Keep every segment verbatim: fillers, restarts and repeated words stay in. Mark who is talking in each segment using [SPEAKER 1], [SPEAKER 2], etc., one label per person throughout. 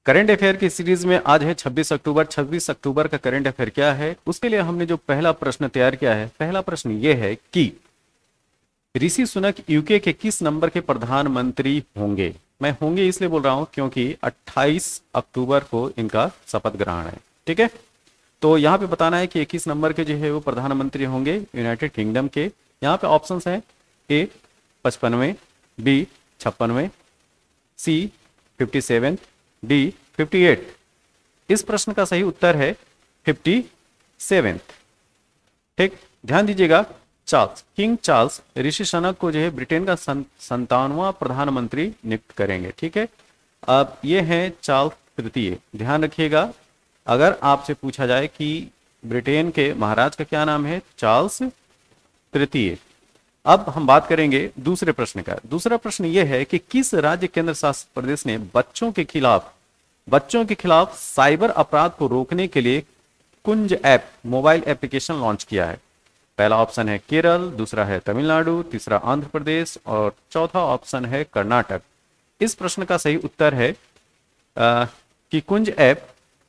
[SPEAKER 1] Current affair की series में आज है छब्बीस अक्टूबर। छब्बीस अक्टूबर का करंट अफेयर क्या है, उसके लिए हमने जो पहला प्रश्न तैयार किया है, पहला प्रश्न ये है कि ऋषि सुनक यूके के किस नंबर के प्रधानमंत्री होंगे। मैं होंगे इसलिए बोल रहा हूं क्योंकि अट्ठाईस अक्टूबर को इनका शपथ ग्रहण है। ठीक है, तो यहाँ पे बताना है कि इक्कीस नंबर के जो है वो प्रधानमंत्री होंगे यूनाइटेड किंगडम के। यहाँ पे ऑप्शंस हैं, ए पचपनवे, बी छप्पनवे, C fifty seven, D fifty eight. इस प्रश्न का सही उत्तर है फिफ्टी सेवेंथ। ठीक, ध्यान दीजिएगा। Charles, king Charles Rishi Sunak को जो है ब्रिटेन का संतानवां प्रधानमंत्री नियुक्त करेंगे। ठीक है, अब ये हैं चार्ल्स तृतीय। ध्यान रखिएगा, अगर आपसे पूछा जाए कि ब्रिटेन के महाराज का क्या नाम है, चार्ल्स तृतीय। अब हम बात करेंगे दूसरे प्रश्न का। दूसरा प्रश्न यह है कि किस राज्य केंद्र शासित प्रदेश ने बच्चों के खिलाफ बच्चों के खिलाफ साइबर अपराध को रोकने के लिए Kunj app mobile application launch किया है। पहला ऑप्शन है केरल, दूसरा है तमिलनाडु, तीसरा आंध्र प्रदेश और चौथा ऑप्शन है कर्नाटक। इस प्रश्न का सही उत्तर है आ, कि कुंज ऐप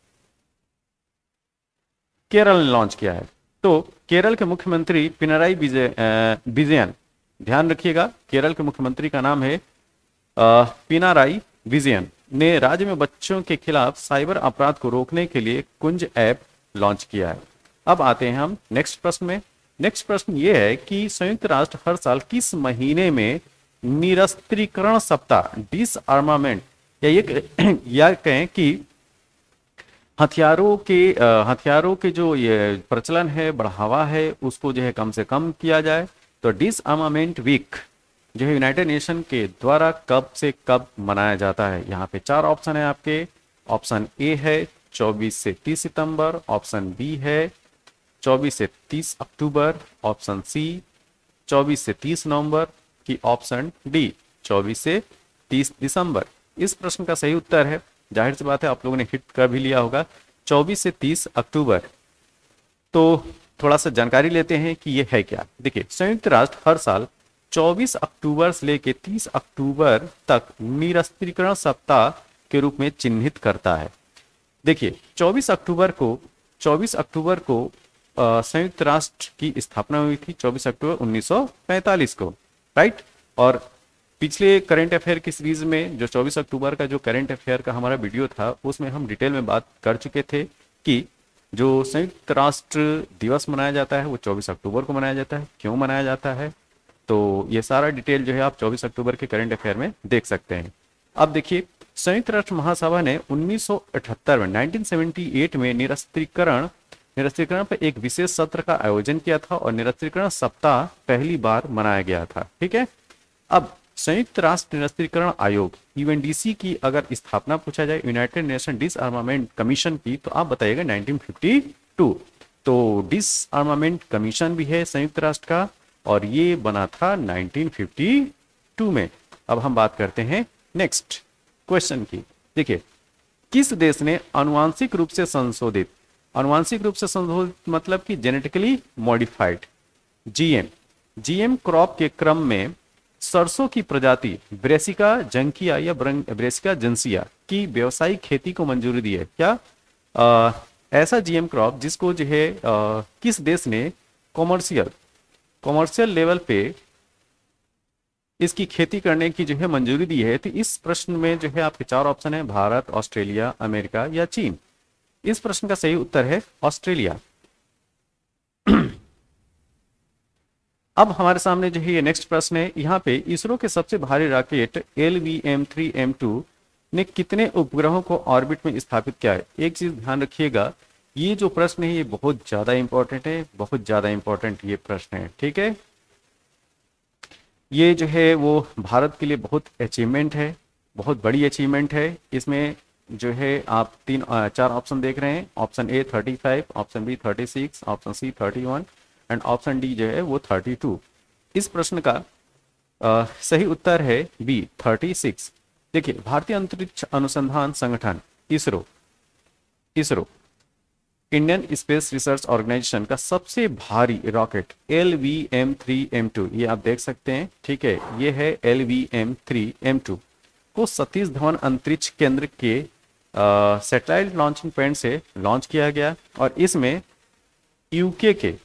[SPEAKER 1] केरल ने लॉन्च किया है। तो केरल के मुख्यमंत्री पिनराई विजय विजयन, ध्यान रखिएगा, केरल के मुख्यमंत्री का नाम है पिनाराई विजयन, ने राज्य में बच्चों के खिलाफ साइबर अपराध को रोकने के लिए कुंज ऐप लॉन्च किया है। अब आते हैं हम नेक्स्ट प्रश्न में। नेक्स्ट प्रश्न ये है कि संयुक्त राष्ट्र हर साल किस महीने में निरस्त्रीकरण सप्ताह डिसआर्मामेंट या ये या कहें कि हथियारों के हथियारों के जो ये प्रचलन है, बढ़ावा है, उसको जो है कम से कम किया जाए। तो डिसआर्मामेंट वीक जो है यूनाइटेड नेशन के द्वारा कब से कब मनाया जाता है। यहाँ पे चार ऑप्शन है आपके। ऑप्शन ए है चौबीस से तीस सितंबर, ऑप्शन बी है चौबीस से तीस अक्टूबर, ऑप्शन सी चौबीस से तीस नवंबर की ऑप्शन डी चौबीस से तीस दिसंबर। इस प्रश्न का सही उत्तर है, जाहिर सी बात है आप लोगों ने हिट कर भी लिया होगा, चौबीस से तीस अक्टूबर। तो थोड़ा सा जानकारी लेते हैं कि ये है क्या। देखिए, संयुक्त राष्ट्र हर साल चौबीस अक्टूबर से लेकर तीस अक्टूबर तक निरस्त्रीकरण सप्ताह के रूप में चिन्हित करता है। देखिए, चौबीस अक्टूबर को चौबीस अक्टूबर को संयुक्त राष्ट्र की स्थापना हुई थी, चौबीस अक्टूबर उन्नीस सौ पैंतालीस को, राइट। और पिछले करंट अफेयर की सीरीज में जो चौबीस अक्टूबर का जो करंट अफेयर का हमारा वीडियो था, उसमें हम डिटेल में बात कर चुके थे कि जो संयुक्त राष्ट्र दिवस मनाया जाता है वो चौबीस अक्टूबर को मनाया जाता है, क्यों मनाया जाता है। तो ये सारा डिटेल जो है आप चौबीस अक्टूबर के करंट अफेयर में देख सकते हैं। अब देखिए, संयुक्त राष्ट्र महासभा ने उन्नीस सौ अठहत्तर में उन्नीस सौ अठहत्तर में निरस्त्रीकरण निरस्त्रीकरण पर एक विशेष सत्र का आयोजन किया था और निरस्त्रीकरण सप्ताह पहली बार मनाया गया था। ठीक है, अब संयुक्त राष्ट्र निरस्त्रीकरण आयोग यूएनडीसी की अगर स्थापना पूछा जाए, यूनाइटेड नेशन डिसआर्मामेंट कमीशन की, तो आप बताइएगा उन्नीस सौ बावन। तो डिसआर्मामेंट कमीशन भी है संयुक्त राष्ट्र का और ये बना था उन्नीस सौ बावन में। अब हम बात करते हैं नेक्स्ट क्वेश्चन की। देखिए, किस देश ने आनुवांशिक रूप से संशोधित आनुवांशिक रूप से संशोधित मतलब कि genetically modified GM GM crop के क्रम में सरसों की प्रजाति ब्रेसिका जंकिया या ब्रेसिका जेंसिया की व्यावसायिक खेती को मंजूरी दी है। क्या आ, ऐसा जीएम क्रॉप जिसको जो है आ, किस देश ने कॉमर्शियल कॉमर्शियल लेवल पे इसकी खेती करने की जो है मंजूरी दी है। तो इस प्रश्न में जो है आपके चार ऑप्शन है, भारत, ऑस्ट्रेलिया, अमेरिका या चीन। इस प्रश्न का सही उत्तर है ऑस्ट्रेलिया। अब हमारे सामने जो है ये नेक्स्ट प्रश्न है। यहाँ पे इसरो के सबसे भारी rocket L V M three M two ने कितने उपग्रहों को ऑर्बिट में स्थापित किया है। एक चीज ध्यान रखिएगा, ये जो प्रश्न है ये बहुत ज्यादा इंपॉर्टेंट है, बहुत ज्यादा इंपॉर्टेंट ये प्रश्न है। ठीक है, ये जो है वो भारत के लिए बहुत अचीवमेंट है, बहुत बड़ी अचीवमेंट है। इसमें जो है आप तीन चार ऑप्शन देख रहे हैं, option A thirty five, option B thirty six, option C thirty one and option D जो है वो थर्टी टू। इस प्रश्न का आ, सही उत्तर है बी थर्टी सिक्स। देखिए, भारतीय अंतरिक्ष अनुसंधान संगठन ISRO ISRO Indian space research organisation का सबसे भारी rocket L V M three M two, ये आप देख सकते हैं। ठीक है, ये है L V M three M two को सतीश धवन अंतरिक्ष केंद्र के सैटेलाइट लॉन्चिंग पॉइंट से लॉन्च किया गया और इसमें यूके के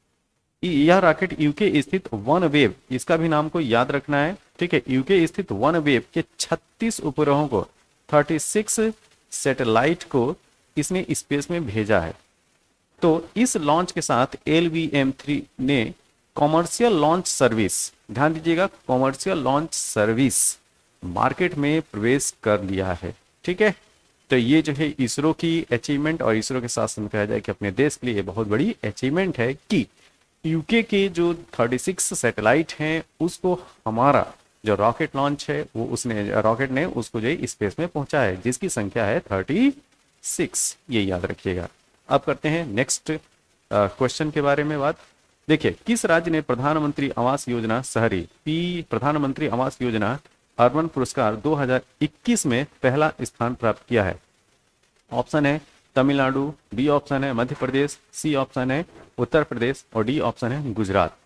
[SPEAKER 1] यह रॉकेट यूके स्थित वन वेव, इसका भी नाम को याद रखना है, ठीक है। यूके स्थित वन वेव के छत्तीस उपग्रहों को छत्तीस सैटेलाइट को इसने स्पेस में भेजा है। तो इस लॉन्च के साथ एल वी एम थ्री ने कॉमर्शियल लॉन्च सर्विस, ध्यान दीजिएगा, कॉमर्शियल लॉन्च सर्विस मार्केट में प्रवेश कर लिया है, ठीक है। तो ये जो है इसरो की अचीवमेंट और इसरो के साथ साथ कहा जाए कि अपने देश के लिए बहुत बड़ी अचीवमेंट है कि यूके के जो छत्तीस सैटेलाइट हैं उसको हमारा जो रॉकेट लॉन्च है वो उसने रॉकेट ने उसको जो है स्पेस में पहुंचा है, जिसकी संख्या है छत्तीस, ये याद रखिएगा। अब करते हैं नेक्स्ट क्वेश्चन के बारे में बात। देखिए, किस राज्य ने प्रधानमंत्री आवास योजना शहरी पी प्रधानमंत्री आवास योजना अर्बन पुरस्कार दो हज़ार इक्कीस में पहला स्थान प्राप्त किया है? ऑप्शन है तमिलनाडु, बी ऑप्शन है मध्य प्रदेश, सी ऑप्शन है उत्तर प्रदेश और डी ऑप्शन है गुजरात।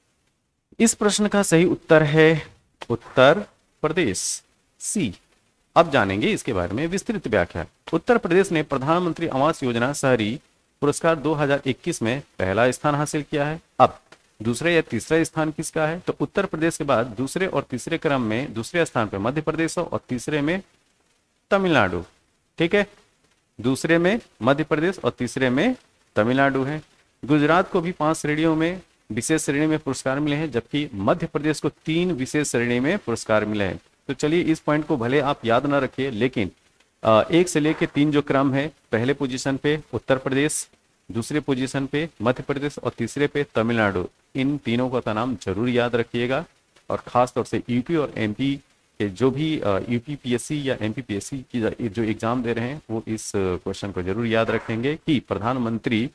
[SPEAKER 1] इस प्रश्न का सही उत्तर है उत्तर प्रदेश, सी। अब जानेंगे इसके बारे में विस्तृत व्याख्या। उत्तर प्रदेश ने प्रधानमंत्री आवास योजना शहरी पुरस्कार दो हज़ार इक्कीस में पहला स्थान हासिल किया है। अब दूसरे या तीसरा स्थान किसका है? तो उत्तर प्रदेश के बाद दूसरे और तीसरे क्रम में दूसरे स्थान पर मध्य प्रदेश और तीसरे में तमिलनाडु, ठीक है। दूसरे में मध्य प्रदेश और तीसरे में तमिलनाडु है। गुजरात को भी पांच श्रेणियों में विशेष श्रेणी में पुरस्कार मिले हैं, जबकि मध्य प्रदेश को तीन विशेष श्रेणी में पुरस्कार मिले हैं। तो चलिए इस पॉइंट को भले आप याद ना रखिए, लेकिन एक से लेके तीन जो क्रम है, पहले पोजीशन पे उत्तर प्रदेश, दूसरे पोजीशन पे मध्य प्रदेश और तीसरे पे तमिलनाडु, इन तीनों का नाम जरूर याद रखिएगा। और खास तौर से यूपी और एमपी के जो भी यूपी पीएससी या एमपी पीएससी की जो एग्जाम दे रहे हैं वो इस क्वेश्चन को जरूर याद रखेंगे कि प्रधानमंत्री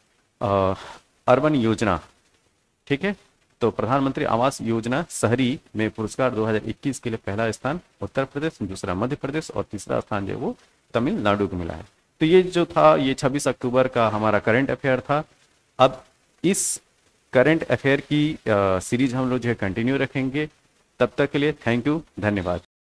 [SPEAKER 1] अर्बन योजना, ठीक है। तो प्रधानमंत्री आवास योजना शहरी में पुरस्कार दो हज़ार इक्कीस के लिए पहला स्थान उत्तर प्रदेश, दूसरा मध्य प्रदेश और तीसरा स्थान जो है वो तमिलनाडु को मिला है। तो ये जो था ये छब्बीस अक्टूबर का हमारा करंट अफेयर था। अब इस करंट अफेयर की सीरीज हम लोग जो है कंटिन्यू रखेंगे। तब तक के लिए थैंक यू, धन्यवाद।